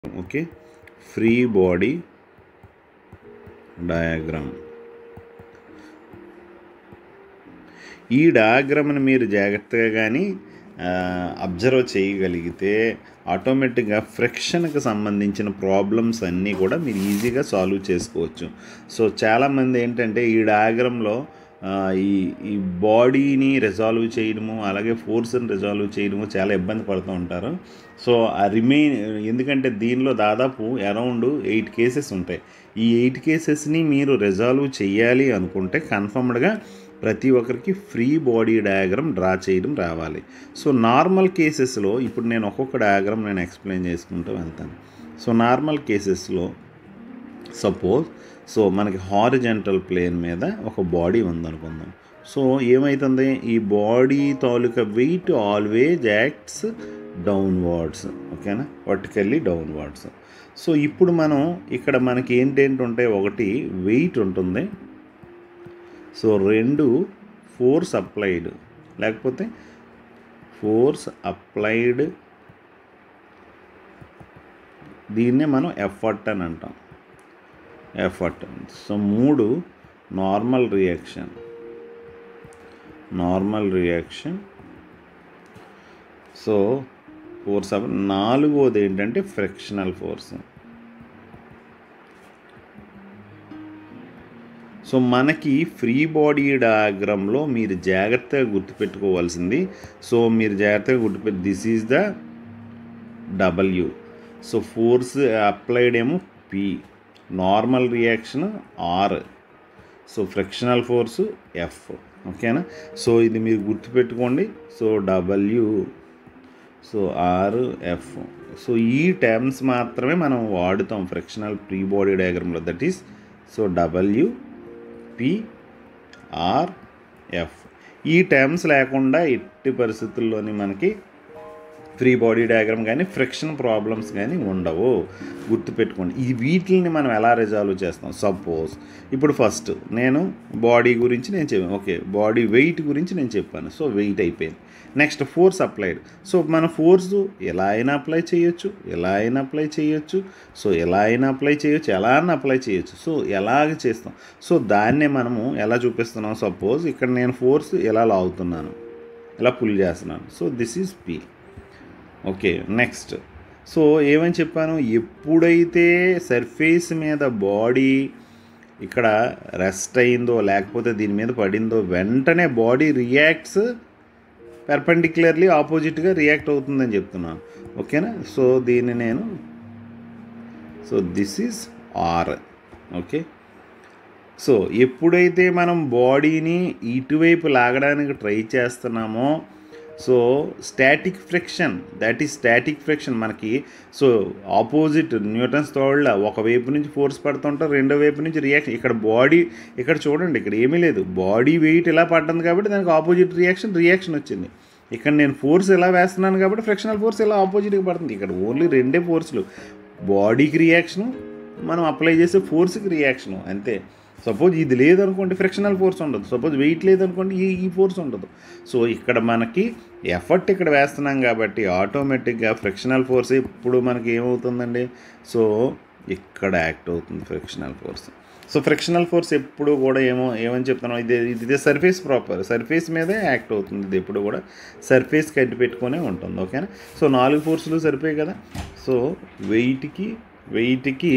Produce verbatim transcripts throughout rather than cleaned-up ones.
Okay, free body diagram. ఈ డయాగ్రామ్ని మీరు జాగ్రత్తగా కానీ అబ్జర్వ్ చేయగలిగితే ఆటోమేటిక్గా ఫ్రిక్షన్కి సంబంధించిన ప్రాబ్లమ్స్ అన్నీ కూడా మీరు ఈజీగా సాల్వ్ చేసుకోవచ్చు. సో చాలామంది ఏంటంటే ఈ డయాగ్రామ్లో ఈ ఈ బాడీని రిజాల్వ్ చేయడము, అలాగే ఫోర్స్ని రిజాల్వ్ చేయడము చాలా ఇబ్బంది పడుతూ ఉంటారు. సో ఆ రిమైన్ ఎందుకంటే దీనిలో దాదాపు అరౌండ్ ఎయిట్ కేసెస్ ఉంటాయి. ఈ ఎయిట్ కేసెస్ని మీరు రిజాల్వ్ చేయాలి అనుకుంటే కన్ఫర్మ్డ్గా ప్రతి ఒక్కరికి ఫ్రీ బాడీ డయాగ్రామ్ డ్రా చేయడం రావాలి. సో నార్మల్ కేసెస్లో ఇప్పుడు నేను ఒక్కొక్క డయాగ్రామ్ నేను ఎక్స్ప్లెయిన్ చేసుకుంటూ వెళ్తాను. సో నార్మల్ కేసెస్లో సపోజ్ సో మనకి హారిజంటల్ ప్లేన్ మీద ఒక బాడీ ఉందనుకుందాం. సో ఏమవుతుంది, ఈ బాడీ తాలూకా వెయిట్ ఆల్వేజ్ యాక్ట్స్ డౌన్వర్డ్స్. ఓకేనా, వర్టికల్లీ డౌన్వర్డ్స్. సో ఇప్పుడు మనం ఇక్కడ మనకి ఏంటేంటి ఉంటాయి, ఒకటి వెయిట్ ఉంటుంది, సో రెండు ఫోర్స్ అప్లైడ్ లేకపోతే ఫోర్స్ అప్లైడ్, దీన్నే మనం ఎఫర్ట్ అని అంటాం, ఎఫర్ట్. సో మూడు normal reaction, normal reaction. So force up నాలుగోది ఏంటంటే ఫ్రిక్షనల్ ఫోర్స్. సో మనకి ఫ్రీ బాడీ డయాగ్రామ్లో మీరు జాగ్రత్తగా గుర్తుపెట్టుకోవాల్సింది, సో మీరు జాగ్రత్తగా గుర్తుపెట్టి this is the W. So force applied ఏమో P, normal reaction R, so frictional force F. ఓకేనా, సో ఇది మీరు గుర్తుపెట్టుకోండి. So W, so R, F. So ఈ టర్మ్స్ మాత్రమే మనం వాడుతాం ఫ్రిక్షనల్ ఫ్రీ బాడీ డయాగ్రామ్లో. That is so W, P, R, F. ఈ టర్మ్స్ లేకుండా ఎట్టి పరిస్థితుల్లోని మనకి ఫ్రీ బాడీ డయాగ్రామ్ కానీ ఫ్రిక్షన్ ప్రాబ్లమ్స్ కానీ ఉండవు, గుర్తుపెట్టుకోండి. ఈ వీటిని మనం ఎలా రిజాల్వ్ చేస్తాం. సపోజ్ ఇప్పుడు ఫస్ట్ నేను బాడీ గురించి నేను చెప్పాను, ఓకే బాడీ వెయిట్ గురించి నేను చెప్పాను. సో వెయిట్ అయిపోయింది. Next force applied. సో మన ఫోర్స్ ఎలా అయినా అప్లై చేయొచ్చు, ఎలా అయినా అప్లై చేయొచ్చు, సో ఎలా అయినా అప్లై చేయొచ్చు, ఎలా అయినా అప్లై చేయొచ్చు. సో ఎలాగ చేస్తాం, సో దాన్నే మనము ఎలా చూపిస్తున్నాం. సపోజ్ ఇక్కడ నేను ఫోర్స్ ఎలా లాగుతున్నాను, ఎలా పుల్ చేస్తున్నాను. So this is P. Okay, next so ఏమని చెప్పాను, ఎప్పుడైతే సర్ఫేస్ మీద బాడీ ఇక్కడ రెస్ట్ అయిందో లేకపోతే దీని మీద పడిందో వెంటనే బాడీ రియాక్ట్స్ పెర్పెండిక్యులర్లీ ఆపోజిట్గా రియాక్ట్ అవుతుందని చెప్తున్నాను. ఓకేనా, సో దీన్ని నేను so this is R. Okay, so ఎప్పుడైతే మనం బాడీని ఇటువైపు లాగడానికి ట్రై చేస్తున్నామో so static friction, that is static friction మనకి. So opposite Newton's third law ఒకవైపు నుంచి ఫోర్స్ పడుతుంటారు, రెండో వైపు నుంచి రియాక్షన్. ఇక్కడ బాడీ ఇక్కడ చూడండి, ఇక్కడ ఏమీ లేదు, బాడీ వెయిట్ ఇలా పడుతుంది కాబట్టి దానికి ఆపోజిట్ రియాక్షన్ రియాక్షన్ వచ్చింది. ఇక్కడ నేను ఫోర్స్ ఎలా వేస్తున్నాను కాబట్టి ఫ్రిక్షనల్ ఫోర్స్ ఇలా ఆపోజిట్గా పడుతుంది. ఇక్కడ ఓన్లీ రెండే ఫోర్స్లు, బాడీకి రియాక్షను, మనం అప్లై చేసే ఫోర్స్కి రియాక్షను, అంతే. సపోజ్ ఇది లేదనుకోండి ఫ్రిక్షనల్ ఫోర్స్ ఉండదు, సపోజ్ వెయిట్ లేదనుకోండి ఈ ఈ ఫోర్స్ ఉండదు. సో ఇక్కడ మనకి ఎఫర్ట్ ఇక్కడ వేస్తున్నాం కాబట్టి ఆటోమేటిక్గా ఫ్రిక్షనల్ ఫోర్స్ ఇప్పుడు మనకి ఏమవుతుందండి, సో ఇక్కడ యాక్ట్ అవుతుంది frictional force. So frictional force ఎప్పుడు కూడా ఏమో ఏమని చెప్తున్నాం, ఇది ఇది సర్ఫేస్ ప్రాపర్ సర్ఫేస్ మీదే యాక్ట్ అవుతుంది, ఇది ఎప్పుడు కూడా సర్ఫేస్కి అడ్డు పెట్టుకునే ఉంటుంది. ఓకేనా, సో నాలుగు ఫోర్సులు సరిపోయాయి కదా. సో వెయిట్కి వెయిట్కి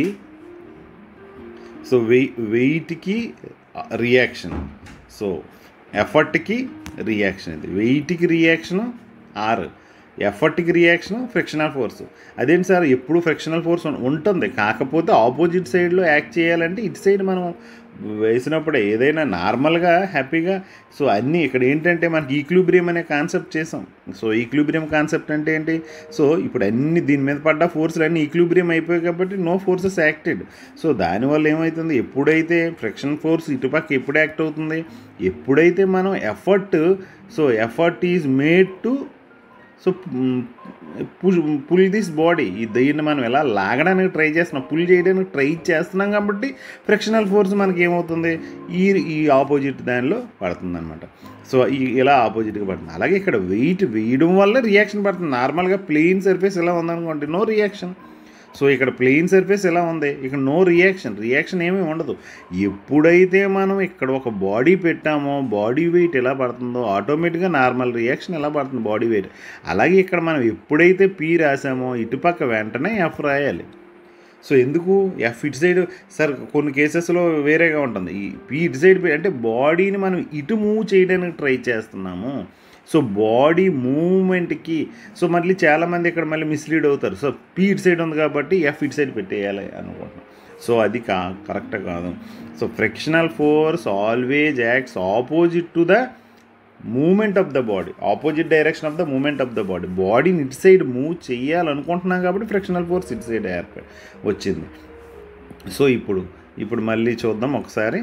సో వెయి వెయిట్కి రియాక్షన్, సో ఎఫర్ట్కి రియాక్షన్, ఇది వెయిట్కి రియాక్షను ఆర్, ఎఫర్ట్కి రియాక్షను ఫ్రిక్షనల్ ఫోర్స్. అదేంటి సార్ ఎప్పుడు ఫ్రిక్షనల్ ఫోర్స్ ఉంటుంది, కాకపోతే ఆపోజిట్ సైడ్లో యాక్ట్ చేయాలంటే ఇటు సైడ్ మనం వేసినప్పుడే ఏదైనా నార్మల్గా హ్యాపీగా. సో అన్నీ ఇక్కడ ఏంటంటే మనకి ఈక్విలిబ్రియం అనే కాన్సెప్ట్ చేసాం. సో ఈక్విలిబ్రియం కాన్సెప్ట్ అంటే ఏంటి, సో ఇప్పుడు అన్ని దీని మీద పడ్డ ఫోర్సులు అన్నీ ఈక్విలిబ్రియం అయిపోయాయి కాబట్టి నో ఫోర్సెస్ యాక్టెడ్. సో దానివల్ల ఏమవుతుంది, ఎప్పుడైతే ఫ్రిక్షన్ ఫోర్స్ ఇటుపక్క ఎప్పుడు యాక్ట్ అవుతుంది, ఎప్పుడైతే మనం effort so effort is made to so pull pull this body, దీన్ని మనం ఎలా లాగడానికి ట్రై చేస్తున్నాం, పుల్ చేయడానికి ట్రై చేస్తున్నాం కాబట్టి ఫ్రిక్షనల్ ఫోర్స్ మనకి ఏమవుతుంది ఈ ఈ ఆపోజిట్ దానిలో పడుతుంది అనమాట. సో ఈ ఇలా ఆపోజిట్గా పడుతుంది. అలాగే ఇక్కడ వెయిట్ వేయడం వల్ల రియాక్షన్ పడుతుంది. నార్మల్గా ప్లెయిన్ సర్ఫేస్ ఇలా ఉందనుకోండి నో రియాక్షన్. సో ఇక్కడ ప్లెయిన్ సర్ఫేస్ ఎలా ఉంది, ఇక్కడ నో రియాక్షన్, రియాక్షన్ ఏమీ ఉండదు. ఎప్పుడైతే మనం ఇక్కడ ఒక బాడీ పెట్టామో బాడీ వెయిట్ ఎలా పడుతుందో ఆటోమేటిక్గా నార్మల్ రియాక్షన్ ఎలా పడుతుంది బాడీ వెయిట్. అలాగే ఇక్కడ మనం ఎప్పుడైతే పీ రాసామో ఇటుపక్క వెంటనే ఎఫ్ రాయాలి. సో ఎందుకు ఎఫ్ ఇటు సైడ్ సార్ కొన్ని కేసెస్లో వేరేగా ఉంటుంది. ఈ పీ ఇటు సైడ్ అంటే బాడీని మనం ఇటు మూవ్ చేయడానికి ట్రై చేస్తున్నాము. సో బాడీ మూవ్మెంట్కి సో మళ్ళీ చాలామంది ఇక్కడ మళ్ళీ మిస్లీడ్ అవుతారు. సో పీ ఇటు సైడ్ ఉంది కాబట్టి ఎఫ్ ఇటు సైడ్ పెట్టేయాలి అనుకుంటున్నాం. సో అది కా కరెక్ట్ కాదు. So frictional force always acts opposite to the movement of the body, opposite direction of the movement of the body. బాడీని ఇటు సైడ్ మూవ్ చేయాలనుకుంటున్నాం కాబట్టి ఫ్రిక్షనల్ ఫోర్స్ ఇటు సైడ్ ఏర్పడి వచ్చింది. సో ఇప్పుడు ఇప్పుడు మళ్ళీ చూద్దాం ఒకసారి.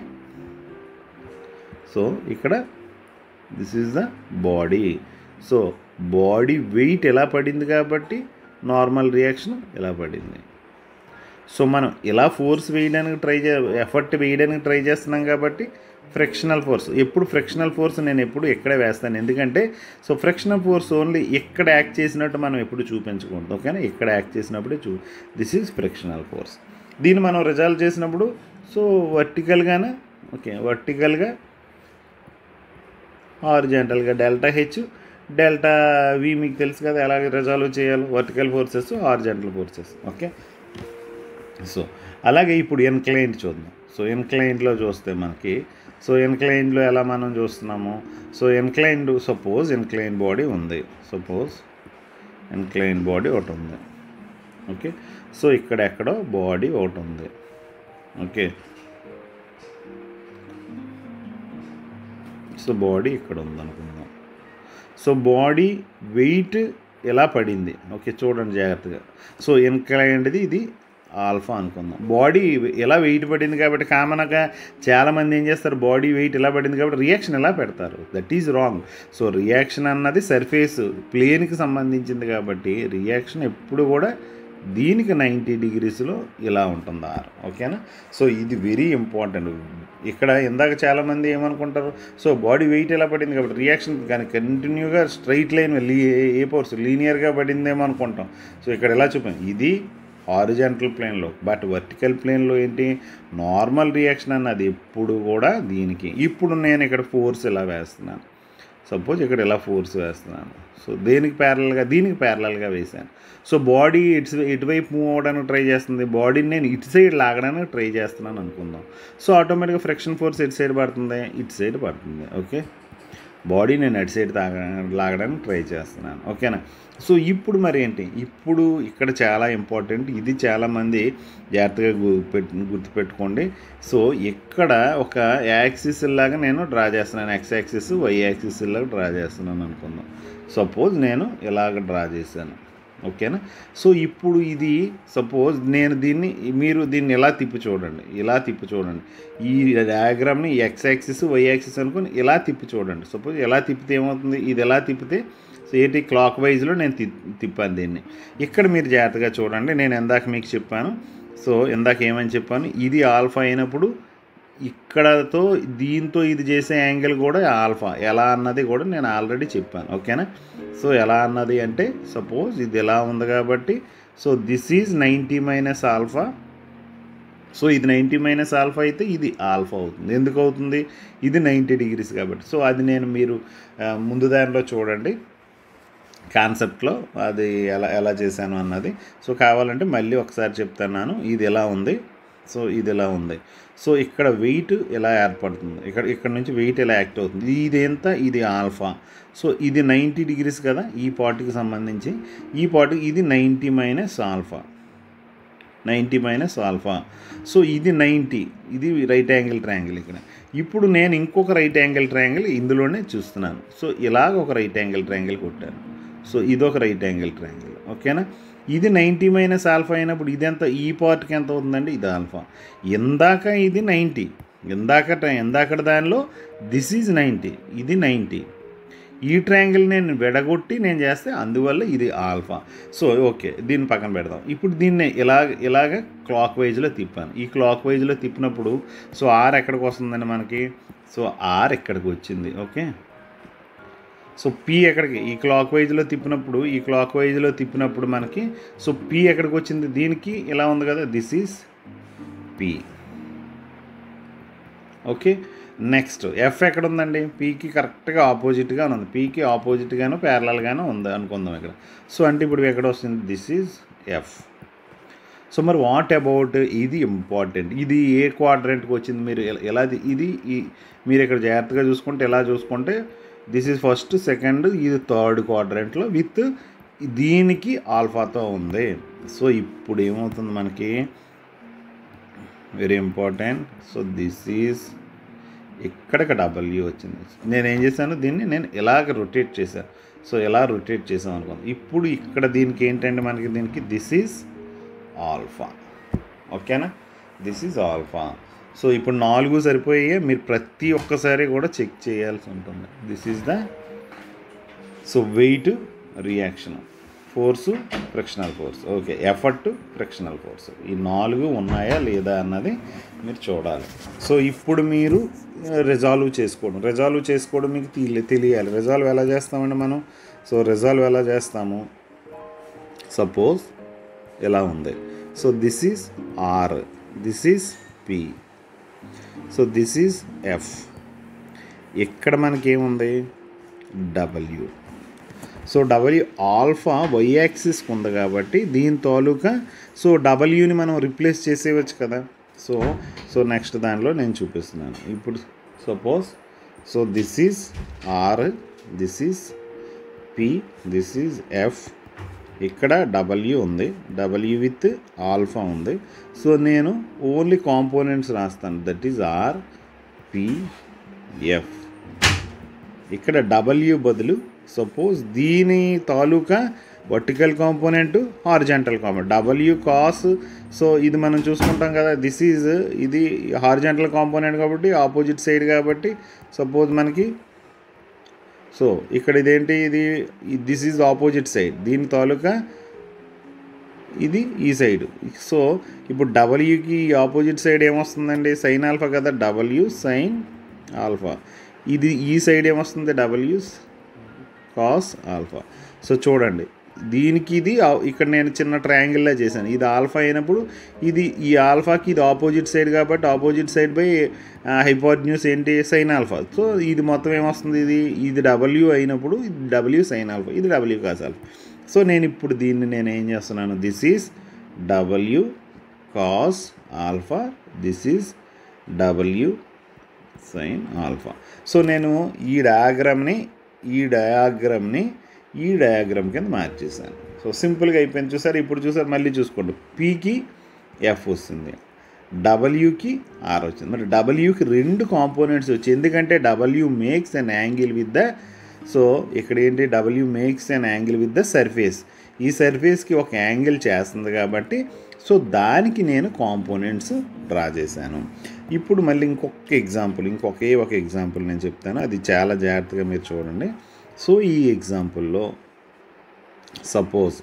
సో ఇక్కడ this is the body. So body weight ఎలా పడింది కాబట్టి నార్మల్ రియాక్షన్ ఎలా పడింది. సో మనం ఇలా ఫోర్స్ వేయడానికి ట్రై చే ఎఫర్ట్ వేయడానికి ట్రై చేస్తున్నాం కాబట్టి ఫ్రిక్షనల్ ఫోర్స్. ఎప్పుడు ఫ్రిక్షనల్ ఫోర్స్ నేను ఎప్పుడు ఎక్కడే వేస్తాను, ఎందుకంటే సో ఫ్రిక్షనల్ ఫోర్స్ ఓన్లీ ఎక్కడ యాక్ట్ చేసినట్టు మనం ఎప్పుడు చూపించకూడదు. ఓకేనా, ఇక్కడ యాక్ట్ చేసినప్పుడే చూ దిస్ ఈజ్ ఫ్రిక్షనల్ ఫోర్స్. దీన్ని మనం రిజాల్వ్ చేసినప్పుడు సో వర్టికల్గానే ఓకే వర్టికల్గా హారిజాంటల్గా డెల్టా హెచ్ డెల్టా వి మీకు తెలుసు కదా ఎలాగ రిజాల్వ్ చేయాలి, vertical forces horizontal forces. Okay, so అలాగే ఇప్పుడు ఇన్క్లైన్డ్ చూద్దాం. సో ఇన్క్లైన్డ్లో చూస్తే మనకి సో ఇన్క్లైన్డ్లో ఎలా మనం చూస్తున్నాము. So inclined suppose incline body ఉంది, సపోజ్ ఇన్క్లైన్ బాడీ ఒకటి ఉంది. ఓకే, సో ఇక్కడ ఎక్కడో బాడీ ఒకటి ఉంది. ఓకే, సో బాడీ ఇక్కడ ఉందనుకుందాం. సో బాడీ వెయిట్ ఎలా పడింది ఓకే చూడండి జాగ్రత్తగా. సో ఇన్క్లైన్డ్ది ఇది ఆల్ఫా అనుకుందాం. బాడీ ఎలా వెయిట్ పడింది కాబట్టి కామన్గా చాలామంది ఏం చేస్తారు, బాడీ వెయిట్ ఎలా పడింది కాబట్టి రియాక్షన్ ఎలా పెడతారు. That is wrong. So reaction అన్నది సర్ఫేస్ ప్లేన్కి సంబంధించింది కాబట్టి రియాక్షన్ ఎప్పుడు కూడా దీనికి నైంటీ డిగ్రీస్లో ఇలా ఉంటుంది ఆర్. ఓకేనా, సో ఇది వెరీ ఇంపార్టెంట్. ఇక్కడ ఇందాక చాలామంది ఏమనుకుంటారు, సో బాడీ వెయిట్ ఎలా పడింది కాబట్టి రియాక్షన్ కానీ కంటిన్యూగా స్ట్రైట్ లైన్ లీ ఏ ఫోర్స్ లీనియర్గా పడిందేమో అనుకుంటాం. సో ఇక్కడ ఎలా చూపాం, ఇది హారిజాంటల్ ప్లేన్లో, బట్ వర్టికల్ ప్లేన్లో ఏంటి నార్మల్ రియాక్షన్ అన్నది ఎప్పుడు కూడా దీనికి. ఇప్పుడు నేను ఇక్కడ ఫోర్స్ ఇలా వేస్తున్నాను, సపోజ్ ఇక్కడ ఇలా ఫోర్స్ వేస్తున్నాను. సో దేనికి ప్యారలల్గా దీనికి ప్యారలల్గా వేసాను. సో బాడీ ఇటు ఇటువైపు మూవ్ అవ్వడానికి ట్రై చేస్తుంది, బాడీని నేను ఇటు సైడ్ లాగడానికి ట్రై చేస్తున్నాను అనుకుందాం. సో ఆటోమేటిక్గా ఫ్రిక్షన్ ఫోర్స్ ఇటు సైడ్ పడుతుంది, ఇటు సైడ్ పడుతుంది. ఓకే, బాడీ నేను అటు సైడ్ తాగ లాగడానికి ట్రై చేస్తున్నాను. ఓకేనా, సో ఇప్పుడు మరి ఏంటి, ఇప్పుడు ఇక్కడ చాలా ఇంపార్టెంట్, ఇది చాలామంది జాగ్రత్తగా గుర్తు గుర్తుపెట్టుకోండి. సో ఇక్కడ ఒక యాక్సిస్ లాగా నేను డ్రా చేస్తున్నాను, ఎక్స్ యాక్సిస్ వై యాక్సిస్ లాగా డ్రా చేస్తున్నాను అనుకుందాం. సపోజ్ నేను ఇలాగ డ్రా చేశాను. ఓకేనా, సో ఇప్పుడు ఇది సపోజ్ నేను దీన్ని మీరు దీన్ని ఇలా తిప్పి చూడండి, ఇలా తిప్పి చూడండి. ఈ డయాగ్రామ్ని ఎక్స్ యాక్సిస్ వై యాక్సిస్ అనుకుని ఇలా తిప్పి చూడండి. సపోజ్ ఎలా తిప్పితే ఏమవుతుంది, ఇది ఎలా తిప్పితే సో ఏంటి క్లాక్ వైజ్లో నేను తి తిప్పాను దీన్ని. ఇక్కడ మీరు జాగ్రత్తగా చూడండి, నేను ఎందాక మీకు చెప్పాను. సో ఇందాక ఏమని చెప్పాను, ఇది ఆల్ఫా అయినప్పుడు ఇక్కడతో దీంతో ఇది చేసే యాంగిల్ కూడా ఆల్ఫా ఎలా అన్నది కూడా నేను ఆల్రెడీ చెప్పాను. ఓకేనా, సో ఎలా అన్నది అంటే సపోజ్ ఇది ఎలా ఉంది కాబట్టి so this is ninety minus alpha. So ఇది నైంటీ మైనస్ ఆల్ఫా అయితే ఇది ఆల్ఫా అవుతుంది. ఎందుకు అవుతుంది, ఇది నైంటీ డిగ్రీస్ కాబట్టి. సో అది నేను మీరు ముందు దానిలో చూడండి కాన్సెప్ట్లో అది ఎలా ఎలా చేశాను అన్నది. సో కావాలంటే మళ్ళీ ఒకసారి చెప్తున్నాను. ఇది ఎలా ఉంది, సో ఇది ఎలా ఉంది. సో ఇక్కడ వెయిట్ ఎలా ఏర్పడుతుంది, ఇక్కడ ఇక్కడ నుంచి వెయిట్ ఎలా యాక్ట్ అవుతుంది. ఇది ఎంత, ఇది ఆల్ఫా. సో ఇది నైంటీ డిగ్రీస్ కదా ఈ పార్ట్కి సంబంధించి, ఈ పార్ట్ ఇది ninety minus alpha, ninety minus alpha. So ఇది నైంటీ, ఇది రైట్ యాంగిల్ ట్రయాంగిల్ ఇక్కడ. ఇప్పుడు నేను ఇంకొక రైట్ యాంగిల్ ట్రయాంగిల్ ఇందులోనే చూస్తున్నాను. సో ఇలాగ ఒక రైట్ యాంగిల్ ట్రయాంగిల్ కొట్టాను. సో ఇదొక రైట్ యాంగిల్ ట్రయాంగిల్. ఓకేనా, ఇది నైంటీ మైనస్ ఆల్ఫా అయినప్పుడు ఇది ఎంత, ఈ పార్ట్కి ఎంత అవుతుందండి, ఇది ఆల్ఫా. ఇందాక ఇది నైంటీ, ఇందాక ఇందాక దానిలో దిస్ ఈజ్ నైంటీ, ఇది నైంటీ. ఈ ట్రయాంగిల్ నేను విడగొట్టి నేను చేస్తే అందువల్ల ఇది ఆల్ఫా. సో ఓకే, దీన్ని పక్కన పెడదాం. ఇప్పుడు దీన్ని ఇలాగ ఇలాగ క్లాక్ వైజ్లో తిప్పాను. ఈ క్లాక్ వైజ్లో తిప్పినప్పుడు సో ఆర్ ఎక్కడికి వస్తుందండి మనకి, సో ఆర్ ఎక్కడికి వచ్చింది. ఓకే, సో పీ ఎక్కడికి ఈ క్లాక్ వైజ్లో తిప్పినప్పుడు ఈ క్లాక్ వైజ్లో తిప్పినప్పుడు మనకి సో పీ ఎక్కడికి వచ్చింది, దీనికి ఇలా ఉంది కదా, this is P. Okay, next F ఎక్కడ ఉందండి, పీకి కరెక్ట్గా ఆపోజిట్గా ఉంది, పీకి ఆపోజిట్గాను ప్యారలల్గాను ఉంది అనుకుందాం ఇక్కడ. సో అంటే ఇప్పుడు ఎక్కడ వస్తుంది, దిస్ ఈజ్ ఎఫ్. సో మరి వాట్ అబౌట్, ఇది ఇంపార్టెంట్, ఇది ఏ క్వాడ్రెంట్కి వచ్చింది, మీరు ఎలా ఇది ఈ మీరు ఇక్కడ జాగ్రత్తగా చూసుకుంటే ఎలా చూసుకుంటే దిస్ ఈజ్ ఫస్ట్, సెకండ్, ఇది థర్డ్ క్వాడ్రెంట్లో విత్ దీనికి ఆల్ఫాతో ఉంది. సో ఇప్పుడు ఏమవుతుంది మనకి, very important. So this is ఇక్కడికి డబ్ల్యూ వచ్చింది. నేను ఏం చేశాను, దీన్ని నేను ఎలాగ రొటేట్ చేశాను. సో ఎలా రొటేట్ చేసాం అనుకోండి. ఇప్పుడు ఇక్కడ దీనికి ఏంటంటే మనకి దీనికి దిస్ ఈజ్ ఆల్ఫా. ఓకేనా, దిస్ ఈజ్ ఆల్ఫా. సో ఇప్పుడు నాలుగు సరిపోయే, మీరు ప్రతి ఒక్కసారి కూడా చెక్ చేయాల్సి ఉంటుంది. This is the so weight reaction, force frictional force, okay, effort frictional force, ఈ నాలుగు ఉన్నాయా లేదా అన్నది మీరు చూడాలి. సో ఇప్పుడు మీరు రిజాల్వ్ చేసుకోవడం రిజాల్వ్ చేసుకోవడం మీకు తెలి తెలియాలి రిజాల్వ్ ఎలా చేస్తామండి మనం. సో రిజాల్వ్ ఎలా చేస్తాము, సపోజ్ ఎలా ఉంది. So this is R, this is P, so this is F. ఇక్కడ మనకేముంది, W. So W alpha Y యాక్సిస్కి ఉంది కాబట్టి దీని తాలూకా సో డబ్ల్యూని మనం రిప్లేస్ చేసేయవచ్చు కదా. సో సో నెక్స్ట్ దానిలో నేను చూపిస్తున్నాను ఇప్పుడు. Suppose so this is R, this is P, this is F. ఇక్కడ డబ్ల్యూ ఉంది, డబ్ల్యూ విత్ ఆల్ఫా ఉంది. సో నేను ఓన్లీ కాంపోనెంట్స్ రాస్తాను, that is R P F. ఇక్కడ డబ్ల్యూ బదులు సపోజ్ దీని తాలూకా vertical component, horizontal component, W cos. So ఇది మనం చూసుకుంటాం కదా, దిస్ ఈజ్ ఇది హారిజాంటల్ కాంపోనెంట్ కాబట్టి ఆపోజిట్ సైడ్ కాబట్టి సపోజ్ మనకి సో ఇక్కడ ఇదేంటి, ఇది దిస్ ఈజ్ ఆపోజిట్ సైడ్, దీని తాలూకా ఇది ఈ సైడ్. సో ఇప్పుడు డబ్ల్యూకి ఆపోజిట్ సైడ్ ఏమొస్తుందండి, సైన్ ఆల్ఫా కదా, డబ్ల్యూ సైన్ ఆల్ఫా. ఇది ఈ సైడ్ ఏమొస్తుంది, డబ్ల్యూ కాస్ ఆల్ఫా. సో చూడండి దీనికి ఇది ఇక్కడ నేను చిన్న ట్రయాంగిల్లా చేశాను, ఇది ఆల్ఫా అయినప్పుడు ఇది ఈ ఆల్ఫాకి ఇది ఆపోజిట్ సైడ్ కాబట్టి ఆపోజిట్ సైడ్ బై హైపోటెన్యూస్ ఏంటి, సైన్ ఆల్ఫా. సో ఇది మొత్తం ఏమొస్తుంది, ఇది ఇది డబ్ల్యూ అయినప్పుడు ఇది డబ్ల్యూ సైన్ ఆల్ఫా, ఇది డబ్ల్యూ కాస్ ఆల్ఫా. సో నేను ఇప్పుడు దీన్ని నేను ఏం చేస్తున్నాను, this is W cos alpha, this is W sine alpha. So నేను ఈ డయాగ్రామ్ని ఈ డయాగ్రామ్ని ఈ డయాగ్రామ్ కింద మార్చేసాను. సో సింపుల్గా అయిపోయింది చూసారు. ఇప్పుడు చూసారు, మళ్ళీ చూసుకోండి, పీకి ఎఫ్ వస్తుంది, డబ్ల్యూకి ఆర్ వచ్చింది. మరి డబ్ల్యూకి రెండు కాంపోనెంట్స్ వచ్చాయి, ఎందుకంటే W makes an angle with the so ఇక్కడ ఏంటి, W makes an angle with the surface. ఈ సర్ఫేస్కి ఒక యాంగిల్ చేస్తుంది కాబట్టి సో దానికి నేను కాంపోనెంట్స్ డ్రా చేశాను. ఇప్పుడు మళ్ళీ ఇంకొక ఎగ్జాంపుల్ ఇంకొకే ఒక ఎగ్జాంపుల్ నేను చెప్తాను, అది చాలా జాగ్రత్తగా మీరు చూడండి. సో ఈ ఎగ్జాంపుల్లో సపోజ్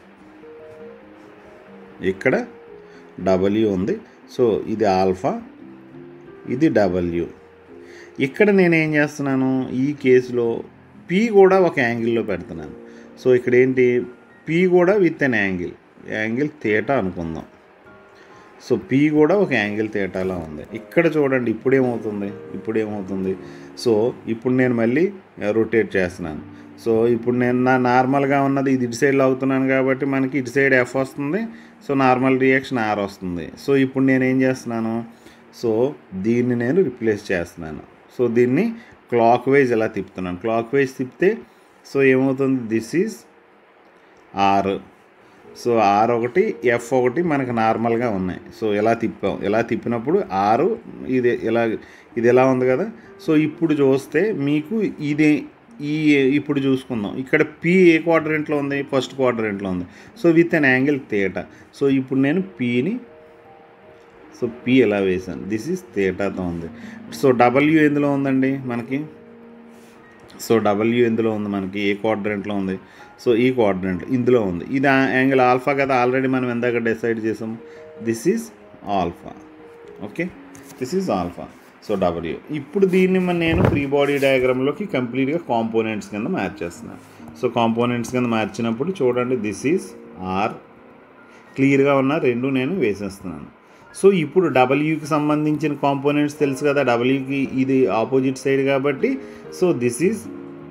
ఇక్కడ డబ్ల్యూ ఉంది, సో ఇది ఆల్ఫా, ఇది డబ్ల్యూ. ఇక్కడ నేనేం చేస్తున్నాను, ఈ కేసులో పీ కూడా ఒక యాంగిల్లో పెడుతున్నాను. సో ఇక్కడ ఏంటి, పీ కూడా with an angle, angle theta అనుకుందాం. సో పీ కూడా ఒక యాంగిల్ థీటాలా ఉంది. ఇక్కడ చూడండి ఇప్పుడు ఏమవుతుంది, ఇప్పుడు ఏమవుతుంది సో ఇప్పుడు నేను మళ్ళీ రొటేట్ చేస్తున్నాను. సో ఇప్పుడు నేను నా నార్మల్గా ఉన్నది ఇది ఇటు సైడ్ లాగుతున్నాను కాబట్టి మనకి ఇటు సైడ్ ఎఫ్ వస్తుంది, సో నార్మల్ రియాక్షన్ ఆర్ వస్తుంది. సో ఇప్పుడు నేను ఏం చేస్తున్నాను, సో దీన్ని నేను రిప్లేస్ చేస్తున్నాను. సో దీన్ని క్లాక్ వైజ్ ఎలా తిప్పుతున్నాను, క్లాక్ వైజ్ తిప్పితే సో ఏమవుతుంది, this is R. So R ఒకటి ఎఫ్ ఒకటి మనకు నార్మల్గా ఉన్నాయి. సో ఎలా తిప్పాం, ఎలా తిప్పినప్పుడు ఆరు ఇది ఎలా ఇది ఎలా ఉంది కదా. సో ఇప్పుడు చూస్తే మీకు ఇది ఈ ఇప్పుడు చూసుకుందాం, ఇక్కడ పీ ఏ క్వాడ్రెంట్లో ఉంది, ఫస్ట్ క్వాడ్రెంట్లో ఉంది. So with an angle theta. So ఇప్పుడు నేను పీని సో పీ ఎలా వేసాను, దిస్ ఈజ్ థీటాతో ఉంది. సో డబ్ల్యూ ఎందులో ఉందండి మనకి, సో డబ్ల్యూ ఎందులో ఉంది మనకి, ఏ క్వాడ్రెంట్లో ఉంది, సో ఈ క్వాడ్రెంట్ ఇందులో ఉంది. ఇది యాంగిల్ ఆల్ఫా కదా, ఆల్రెడీ మనం ఎందాక డిసైడ్ చేసాం, this is alpha. Okay, this is alpha. So W. ఇప్పుడు దీన్ని మన నేను ఫ్రీ బాడీ డయాగ్రామ్లోకి కంప్లీట్గా కాంపోనెంట్స్ కింద మార్చేస్తున్నాను. సో కాంపోనెంట్స్ కింద మార్చినప్పుడు చూడండి, దిస్ ఈజ్ ఆర్, క్లియర్గా ఉన్న రెండు నేను వేసేస్తున్నాను. సో ఇప్పుడు డబ్ల్యూకి సంబంధించిన కాంపోనెంట్స్ తెలుసు కదా, డబ్ల్యూకి ఇది ఆపోజిట్ సైడ్ కాబట్టి, so this is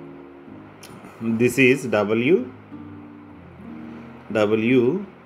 this is W W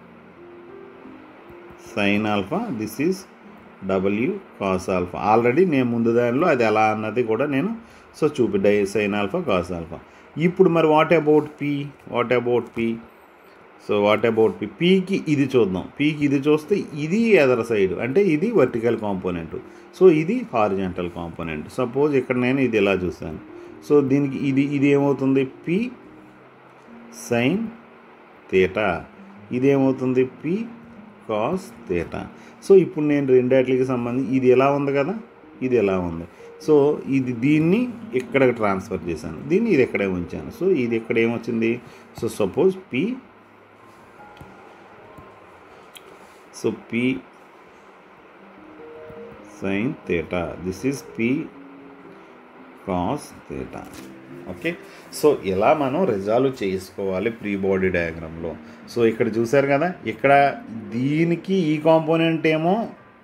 sine alpha, this is W cos alpha. Already నేను ముందు దానిలో అది ఎలా అన్నది కూడా నేను సో చూపి డై సైన్ ఆల్ఫా కాస్ ఆల్ఫా. ఇప్పుడు మరి what about P, what about P so what about P పీకి ఇది చూద్దాం. పీకి ఇది చూస్తే ఇది ఎదర్ సైడ్, అంటే ఇది వర్టికల్ కాంపోనెంట్, సో ఇది హారిజాంటల్ కాంపోనెంట్. సపోజ్ ఇక్కడ నేను ఇది ఎలా చూసాను, సో దీనికి ఇది ఇది ఏమవుతుంది, పీ సైన్ థీటా, ఇది ఏమవుతుంది, పీ కాస్ థీటా. సో ఇప్పుడు నేను రెండాటికి సంబంధించి ఇది ఎలా ఉంది కదా, ఇది ఎలా ఉంది, సో ఇది దీన్ని ఇక్కడ ట్రాన్స్ఫర్ చేశాను, దీన్ని ఇది ఎక్కడే ఉంచాను. సో ఇది ఇక్కడ ఏమొచ్చింది, so suppose P, so P sine theta, this is P cos theta. Okay, so ఇలా మనం రిజాల్వ్ చేసుకోవాలి ప్రీ బాడీ డయాగ్రామ్లో. సో ఇక్కడ చూసారు కదా, ఇక్కడ దీనికి ఈ కాంపోనెంట్ ఏమో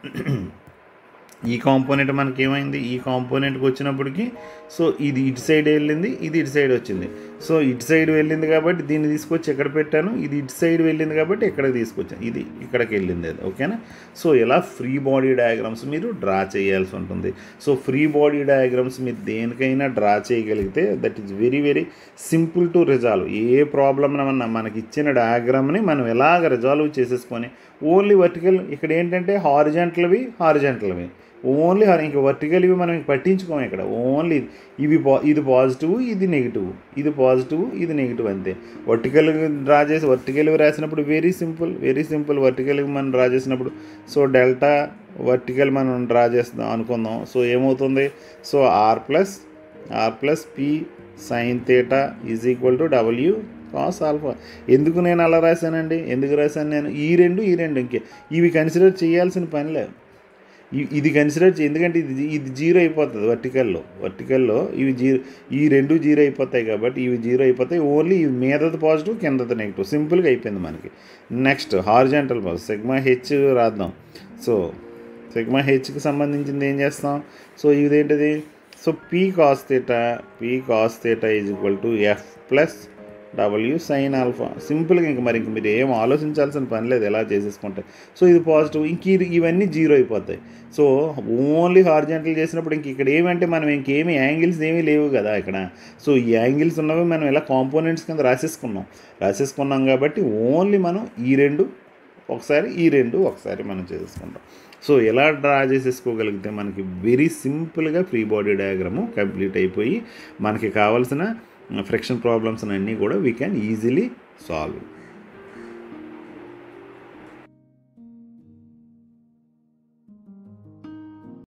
ఈ కాంపోనెంట్ మనకి ఏమైంది, ఈ కాంపోనెంట్కి వచ్చినప్పటికి సో ఇది ఇటు సైడ్ వెళ్ళింది, ఇది ఇటు సైడ్ వచ్చింది. సో ఇటు సైడ్ వెళ్ళింది కాబట్టి దీన్ని తీసుకొచ్చి ఎక్కడ పెట్టాను, ఇది ఇటు సైడ్ వెళ్ళింది కాబట్టి ఎక్కడికి తీసుకొచ్చాను, ఇది ఇక్కడికి వెళ్ళింది అది. ఓకేనా, సో ఇలా ఫ్రీ బాడీ డయాగ్రామ్స్ మీరు డ్రా చేయాల్సి ఉంటుంది. సో ఫ్రీ బాడీ డయాగ్రామ్స్ మీరు దేనికైనా డ్రా చేయగలిగితే that is very very simple to resolve. ఏ ప్రాబ్లమ్ మన మనకి ఇచ్చిన డయాగ్రామ్ని మనం ఎలాగ రిజాల్వ్ చేసేసుకొని ఓన్లీ వర్టికల్, ఇక్కడ ఏంటంటే హారిజాంటల్వి హారిజాంటల్వి ఓన్లీ, ఇంకా వర్టికల్ ఇవి మనం పట్టించుకోము ఇక్కడ, ఓన్లీ ఇవి పా ఇది పాజిటివ్ ఇది నెగిటివ్, ఇది పాజిటివ్ ఇది నెగిటివ్ అంతే. వర్టికల్ డ్రా చేసి వర్టికల్ రాసినప్పుడు very simple very simple vertical మనం డ్రా చేసినప్పుడు సో డెల్టా వర్టికల్ మనం డ్రా చేస్తాం అనుకుందాం. సో ఏమవుతుంది, so R plus R plus P sine theta is equal to W cos alpha. ఎందుకు నేను అలా రాశానండి, ఎందుకు రాశాను నేను, ఈ రెండు ఈ రెండు ఇంకే ఇవి కన్సిడర్ చేయాల్సిన పనిలే, ఇది కన్సిడర్ చేయి, ఎందుకంటే ఇది ఇది జీరో అయిపోతుంది వర్టికల్లో, వర్టికల్లో ఇవి జీరో, ఈ రెండు జీరో అయిపోతాయి కాబట్టి ఇవి జీరో అయిపోతాయి, ఓన్లీ ఇవి మీదది పాజిటివ్ కిందది నెగిటివ్, సింపుల్గా అయిపోయింది మనకి. Next horizontal positive sigma H రాద్దాం. సో సిగ్మా హెచ్కి సంబంధించింది ఏం చేస్తాం, సో ఇదేంటిది, so P cos theta, P cos theta is equal to F plus W sine alpha. సింపుల్గా ఇంక మరి ఇంక మీరు ఏం ఆలోచించాల్సిన పని లేదు, ఎలా చేసేసుకుంటే. సో ఇది పాజిటివ్, ఇంక ఇవన్నీ జీరో అయిపోతాయి. సో ఓన్లీ హారిజాంటల్ చేసినప్పుడు ఇంక ఇక్కడ ఏమంటే మనం ఇంకేమి యాంగిల్స్ ఏమీ లేవు కదా ఇక్కడ. సో ఈ యాంగిల్స్ ఉన్నవి మనం ఇలా కాంపోనెంట్స్ కింద రాసేసుకున్నాం రాసేసుకున్నాం కాబట్టి ఓన్లీ మనం ఈ రెండు ఒకసారి ఈ రెండు ఒకసారి మనం చేసుకుంటాం. సో ఎలా డ్రా చేసేసుకోగలిగితే మనకి వెరీ సింపుల్గా ఫ్రీ బాడీ డయాగ్రాము కంప్లీట్ అయిపోయి మనకి కావాల్సిన ఫ్రిక్షన్ ప్రాబ్లమ్స్ అన్నీ కూడా వీ క్యాన్ ఈజీలీ సాల్వ్.